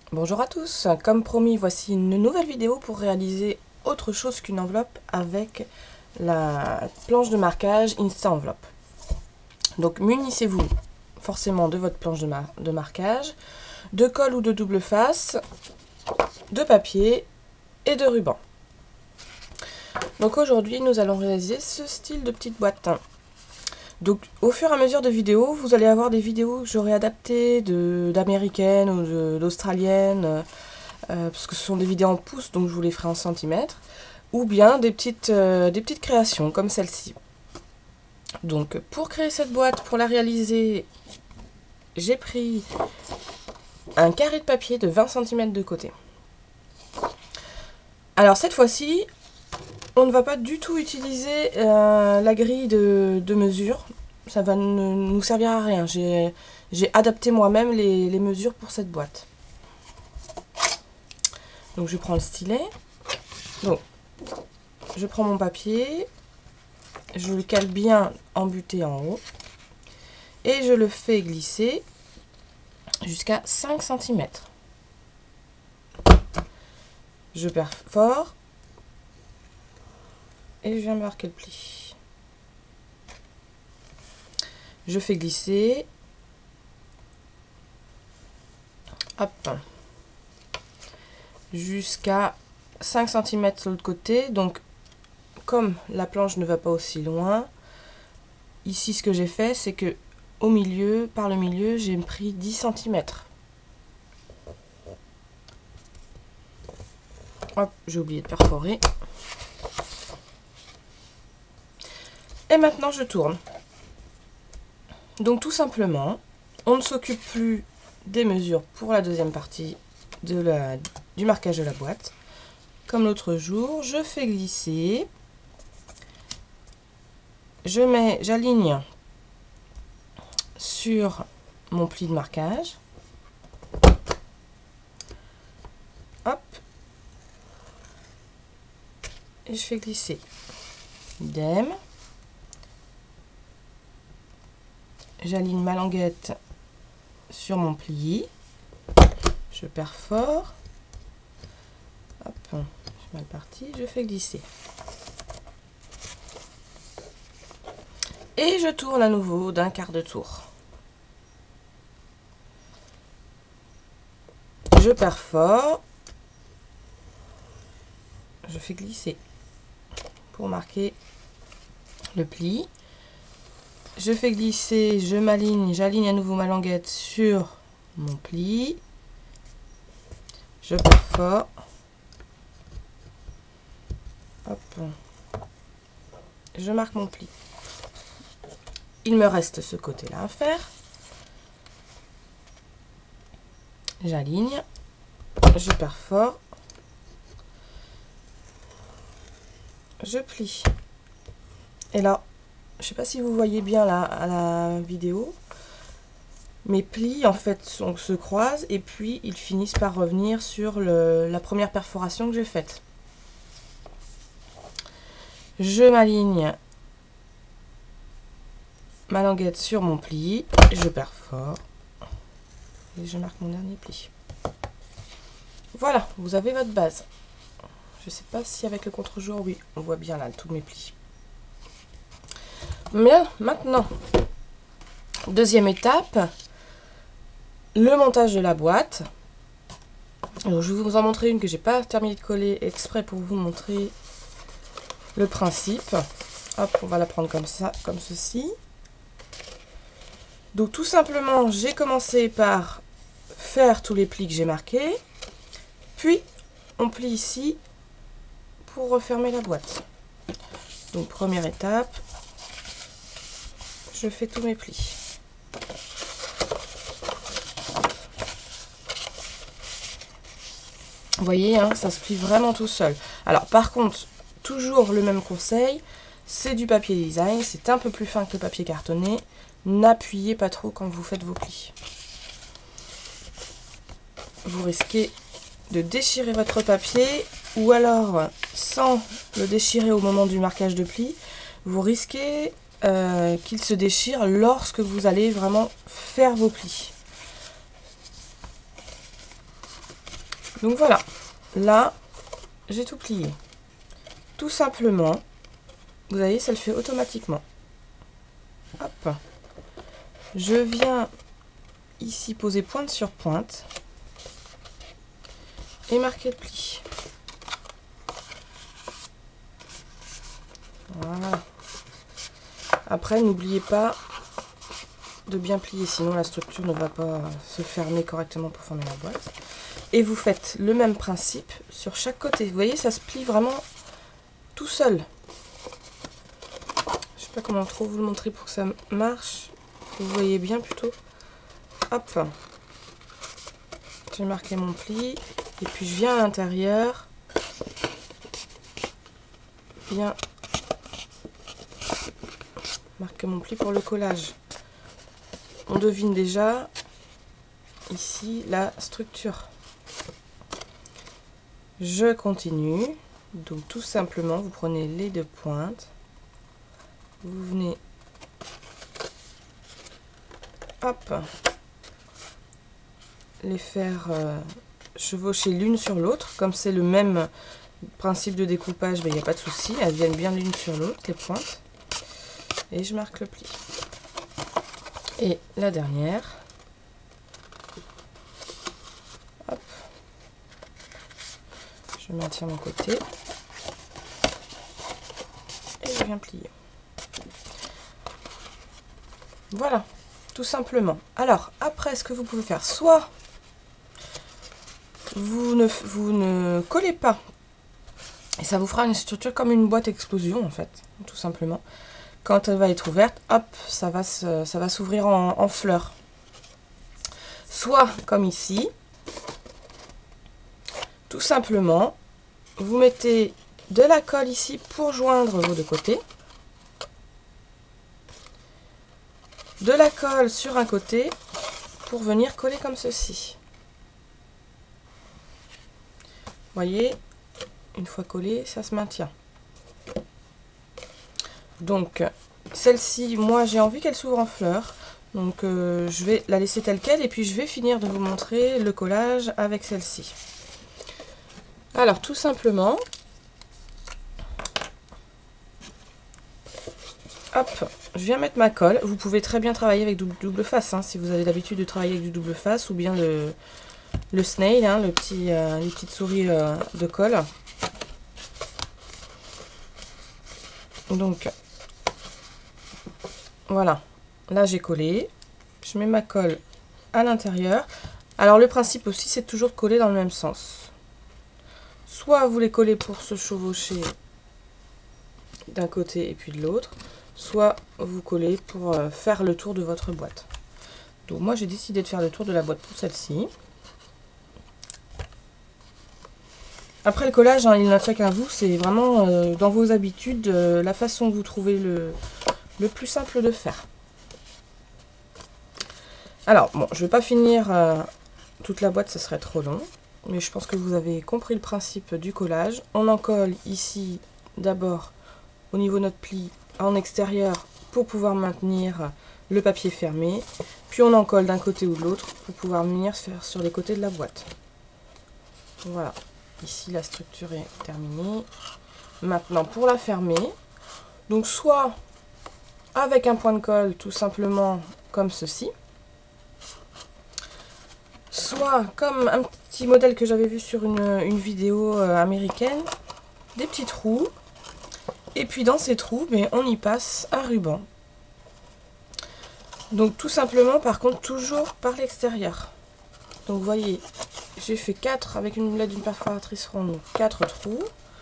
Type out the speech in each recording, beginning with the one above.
Bonjour à tous, comme promis, voici une nouvelle vidéo pour réaliser autre chose qu'une enveloppe avec la planche de marquage Insta Enveloppe. Donc munissez-vous forcément de votre planche de marquage, de colle ou de double face, de papier et de ruban. Donc aujourd'hui nous allons réaliser ce style de petite boîte. Donc au fur et à mesure de vidéos, vous allez avoir des vidéos que j'aurai adaptées d'américaines ou d'australiennes, parce que ce sont des vidéos en pouces, donc je vous les ferai en centimètres, ou bien des petites créations comme celle-ci. Donc pour créer cette boîte, pour la réaliser, j'ai pris un carré de papier de 20 cm de côté. Alors cette fois-ci, on ne va pas du tout utiliser la grille de mesure. Ça va ne nous servir à rien. J'ai adapté moi-même les mesures pour cette boîte. Donc je prends le stylet. Donc je prends mon papier. Je le cale bien embuté en haut. Et je le fais glisser jusqu'à 5 cm. Je perfore. Et je viens marquer le pli. Je fais glisser. Hop. Jusqu'à 5 cm sur l'autre côté. Donc, comme la planche ne va pas aussi loin, ici ce que j'ai fait, c'est que au milieu, par le milieu, j'ai pris 10 cm. Hop, j'ai oublié de perforer. Et maintenant, je tourne. Donc tout simplement, on ne s'occupe plus des mesures pour la deuxième partie du marquage de la boîte. Comme l'autre jour, je fais glisser. J'aligne sur mon pli de marquage. Hop. Et je fais glisser. Idem. J'aligne ma languette sur mon pli. Je perfore. Hop, je suis mal parti. Je fais glisser. Et je tourne à nouveau d'un quart de tour. Je perfore. Je fais glisser pour marquer le pli. Je fais glisser, je m'aligne, j'aligne à nouveau ma languette sur mon pli. Je perfore. Hop. Je marque mon pli. Il me reste ce côté-là à faire. J'aligne. Je perfore. Je plie. Et là, je ne sais pas si vous voyez bien là à la vidéo, mes plis en fait se croisent et puis ils finissent par revenir sur la première perforation que j'ai faite. Je m'aligne ma languette sur mon pli, je perfore et je marque mon dernier pli. Voilà, vous avez votre base. Je ne sais pas si avec le contre-jour, oui, on voit bien là tous mes plis. Bien, maintenant, deuxième étape, le montage de la boîte. Alors, je vais vous en montrer une que j'ai pas terminé de coller exprès pour vous montrer le principe. Hop, on va la prendre comme ça, comme ceci. Donc tout simplement, j'ai commencé par faire tous les plis que j'ai marqués, puis on plie ici pour refermer la boîte. Donc première étape. Je fais tous mes plis. Vous voyez, hein, ça se plie vraiment tout seul. Alors par contre, toujours le même conseil, c'est du papier design, c'est un peu plus fin que le papier cartonné. N'appuyez pas trop quand vous faites vos plis. Vous risquez de déchirer votre papier, ou alors, sans le déchirer au moment du marquage de pli, vous risquez qu'il se déchire lorsque vous allez vraiment faire vos plis. Donc voilà, là, j'ai tout plié. Tout simplement, vous voyez, ça le fait automatiquement. Hop. Je viens ici poser pointe sur pointe et marquer le pli. Voilà. Après, n'oubliez pas de bien plier, sinon la structure ne va pas se fermer correctement pour former la boîte. Et vous faites le même principe sur chaque côté. Vous voyez, ça se plie vraiment tout seul. Je sais pas comment trop vous le montrer pour que ça marche. Vous voyez bien plutôt. Hop. J'ai marqué mon pli. Et puis je viens à l'intérieur. Bien marquer mon pli pour le collage. On devine déjà ici la structure. Je continue. Donc tout simplement, vous prenez les deux pointes. Vous venez, hop, les faire chevaucher l'une sur l'autre. Comme c'est le même principe de découpage, il n'y a pas de souci. Elles viennent bien l'une sur l'autre, les pointes. Et je marque le pli. Et la dernière. Hop. Je maintiens mon côté. Et je viens plier. Voilà, tout simplement. Alors, après, ce que vous pouvez faire, soit vous ne collez pas, et ça vous fera une structure comme une boîte explosion, en fait, tout simplement. Quand elle va être ouverte, hop, ça va s'ouvrir en fleurs. Soit, comme ici, tout simplement, vous mettez de la colle ici pour joindre vos deux côtés. De la colle sur un côté pour venir coller comme ceci. Voyez, une fois collé, ça se maintient. Donc, celle-ci, moi j'ai envie qu'elle s'ouvre en fleurs. Donc, je vais la laisser telle qu'elle et puis je vais finir de vous montrer le collage avec celle-ci. Alors, tout simplement, hop, je viens mettre ma colle. Vous pouvez très bien travailler avec double face, hein, si vous avez l'habitude de travailler avec du double face, ou bien le snail, hein, les petites souris de colle. Donc, voilà, là j'ai collé. Je mets ma colle à l'intérieur. Alors le principe aussi, c'est toujours de coller dans le même sens. Soit vous les collez pour se chevaucher d'un côté et puis de l'autre, soit vous collez pour faire le tour de votre boîte. Donc moi j'ai décidé de faire le tour de la boîte pour celle-ci. Après le collage, hein, il n'a fait qu'à vous, c'est vraiment dans vos habitudes, la façon que vous trouvez le plus simple de faire. Alors bon, je ne vais pas finir toute la boîte, ce serait trop long, mais je pense que vous avez compris le principe du collage. On en colle ici d'abord au niveau de notre pli en extérieur pour pouvoir maintenir le papier fermé, puis on en colle d'un côté ou de l'autre pour pouvoir venir faire sur les côtés de la boîte. Voilà, ici la structure est terminée. Maintenant pour la fermer, donc soit avec un point de colle tout simplement comme ceci, soit comme un petit modèle que j'avais vu sur une vidéo américaine, des petits trous. Et puis dans ces trous, mais on y passe un ruban. Donc tout simplement, par contre, toujours par l'extérieur. Donc vous voyez, j'ai fait 4 avec une l'aide d'une perforatrice ronde, 4 trous.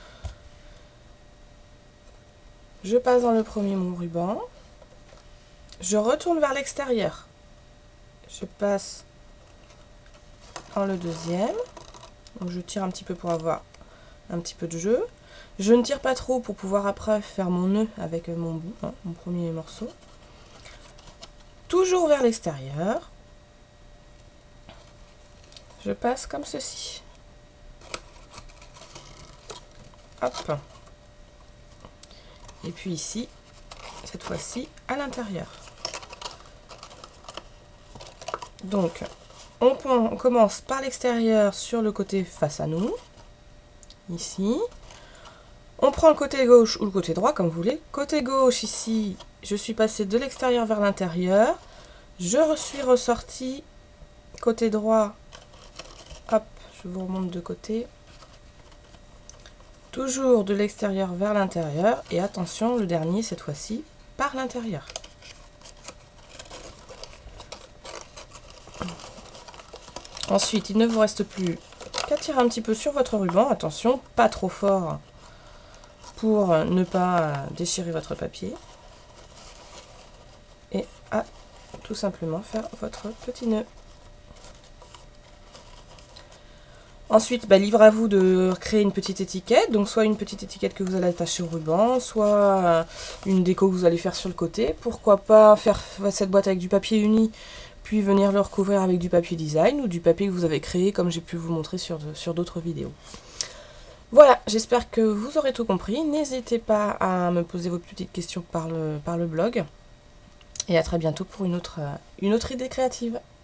Je passe dans le premier mon ruban. Je retourne vers l'extérieur. Je passe dans le deuxième. Donc je tire un petit peu pour avoir un petit peu de jeu. Je ne tire pas trop pour pouvoir après faire mon nœud avec mon bout, hein, mon premier morceau. Toujours vers l'extérieur. Je passe comme ceci. Hop. Et puis ici, cette fois-ci, à l'intérieur. Donc, on commence par l'extérieur sur le côté face à nous, ici. On prend le côté gauche ou le côté droit, comme vous voulez. Côté gauche, ici, je suis passée de l'extérieur vers l'intérieur. Je suis ressortie. Côté droit, hop, je vous remonte de côté. Toujours de l'extérieur vers l'intérieur. Et attention, le dernier, cette fois-ci, par l'intérieur. Ensuite, il ne vous reste plus qu'à tirer un petit peu sur votre ruban. Attention, pas trop fort pour ne pas déchirer votre papier. Et à tout simplement faire votre petit nœud. Ensuite, libre à vous de créer une petite étiquette. Donc soit une petite étiquette que vous allez attacher au ruban, soit une déco que vous allez faire sur le côté. Pourquoi pas faire cette boîte avec du papier uni, puis venir le recouvrir avec du papier design ou du papier que vous avez créé comme j'ai pu vous montrer sur d'autres vidéos. Voilà, j'espère que vous aurez tout compris. N'hésitez pas à me poser vos petites questions par le blog. Et à très bientôt pour une autre idée créative.